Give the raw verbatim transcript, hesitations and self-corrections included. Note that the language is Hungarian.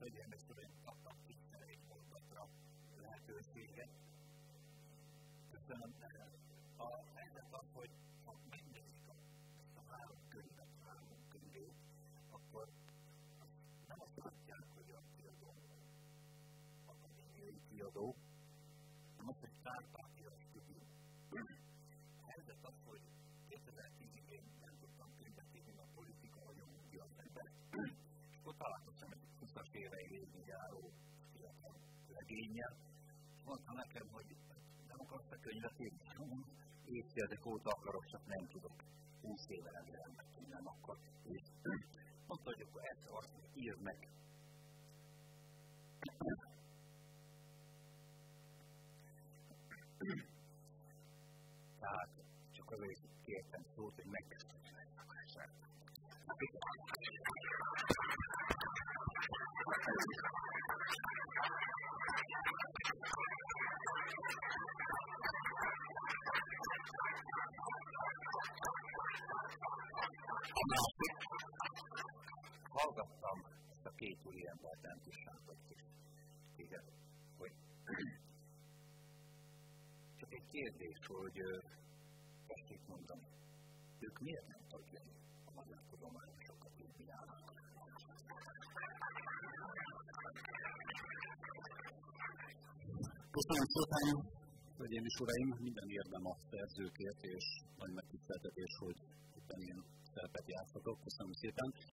hölgyeim és uraim, kaptam tisztel egy mondatra lehetőséget. Köszönöm. A helyzet az, hogy ha megnézik ezt a három könyvet, három könyvét, akkor nem azt látják, hogy a kiadó akadémiai kiadó, nem azt, hogy Kárpátia stúdió. A helyzet az, hogy kétezer-tízig én nem tudtam könyvet írni a politika, vagy a munki az ember. És akkor találkoztam egy húszas évei végig járó fiatal legényel, és mondta nekem, hogy nem akarsz a könyvet írni? Évtizedek óta akarok, csak nem tudok. húsz éve rendelnek innen akkor. És mondta, hogy akkor ezt azt írd meg. Tehát csak azért kértem szót, hogy megkezdtem ezt a koncertet. Hallgattam ezt a két úriembert, nem tisztántot is. Igen, hogy csak egy kérdés, hogy tessék mondani, ők miért nem tagjai a Magyar Tudományos Akadémiának? Köszönöm szépen, hölgyeim és uraim, minden érdem a szerzőkért, és nagy megtiszteltetés, hogy éppen én szerepet játszhatok. Köszönöm szépen.